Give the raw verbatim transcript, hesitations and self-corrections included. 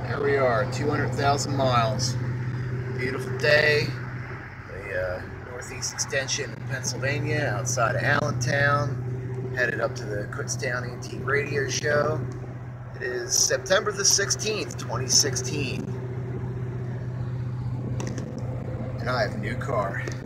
There we are, two hundred thousand miles. Beautiful day. The uh, northeast extension of Pennsylvania, outside of Allentown. Headed up to the Kutztown Antique Radio Show. It is September the sixteenth, twenty sixteen. And I have a new car.